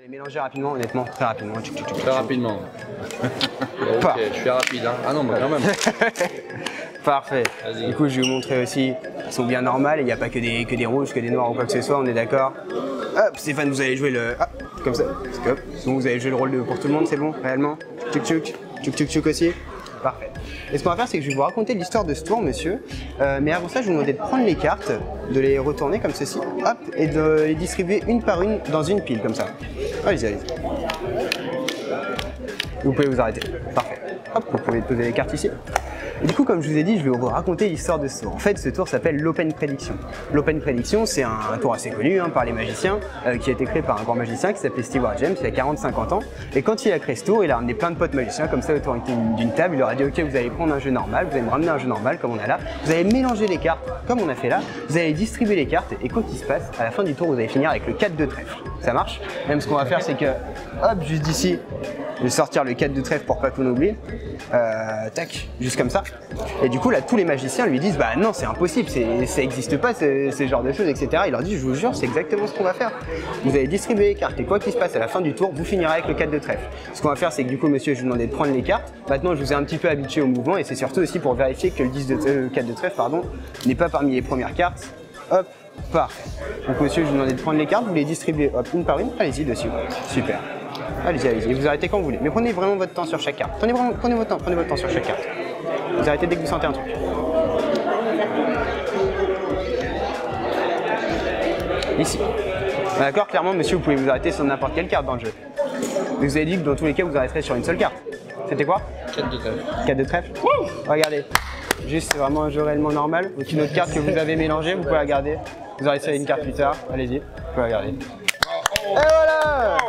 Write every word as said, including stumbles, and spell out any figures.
Mélanger rapidement, honnêtement, très rapidement. Tchou, tchou, tchou, Très rapidement. Ok, Pas. je suis rapide. Hein. Ah non, mais quand même. Parfait. Du coup, je vais vous montrer aussi, ils sont bien normales, il n'y a pas que des, que des rouges, que des noirs ou quoi que ce soit, on est d'accord. Hop, Stéphane, vous allez jouer le... Hop, comme ça, hop. Donc vous allez jouer le rôle de pour tout le monde, c'est bon, réellement. Tchouk tchouk, tchouk tchouk tchouk aussi. Parfait. Et ce qu'on va faire, c'est que je vais vous raconter l'histoire de ce tour, monsieur. Euh, mais avant ça, je vais vous demander de prendre les cartes, de les retourner comme ceci, hop, et de les distribuer une par une dans une pile, comme ça. Allez-y, allez-y. Vous pouvez vous arrêter. Parfait. Hop, vous pouvez poser les cartes ici. Et du coup, comme je vous ai dit, je vais vous raconter l'histoire de ce tour. En fait, ce tour s'appelle l'Open Prediction. L'Open Prediction, c'est un, un tour assez connu hein, par les magiciens, euh, qui a été créé par un grand magicien qui s'appelait Stewart James, il y a quarante à cinquante ans. Et quand il a créé ce tour, il a ramené plein de potes magiciens comme ça autour d'une table. Il leur a dit, ok, vous allez prendre un jeu normal, vous allez me ramener un jeu normal comme on a là. Vous allez mélanger les cartes comme on a fait là. Vous allez distribuer les cartes et quoi qu'il se passe, à la fin du tour, vous allez finir avec le quatre de trèfle. Ça marche? Même ce qu'on va faire, c'est que, hop, juste d'ici, je vais sortir le quatre de trèfle pour pas qu'on oublie. Euh, tac, juste comme ça. Et du coup, là, tous les magiciens lui disent, bah non, c'est impossible, ça n'existe pas, ces genres de choses, et cetera. Il leur dit, je vous jure, c'est exactement ce qu'on va faire. Vous allez distribuer les cartes et quoi qu'il se passe à la fin du tour, vous finirez avec le quatre de trèfle. Ce qu'on va faire, c'est que du coup, monsieur, je vous demandais de prendre les cartes. Maintenant, je vous ai un petit peu habitué au mouvement et c'est surtout aussi pour vérifier que le, dix de, euh, le quatre de trèfle, pardon, n'est pas parmi les premières cartes. Hop, parfait. Donc, monsieur, je vous demandais de prendre les cartes, vous les distribuez, hop, une par une. Allez-y dessus. Super. Allez-y, allez-y. Vous arrêtez quand vous voulez. Mais prenez vraiment votre temps sur chaque carte. Prenez, vraiment, prenez votre temps, prenez votre temps sur chaque carte. Vous arrêtez dès que vous sentez un truc. Ici. D'accord, clairement, monsieur, vous pouvez vous arrêter sur n'importe quelle carte dans le jeu. Mais vous avez dit que dans tous les cas, vous arrêterez sur une seule carte. C'était quoi? quatre de trèfle. quatre de trèfle. Regardez. Juste, c'est vraiment un jeu réellement normal. Aucune autre carte que vous avez mélangée, vous pouvez la garder. Vous arrêterez une carte plus tard. Allez-y, vous pouvez la garder. Et voilà!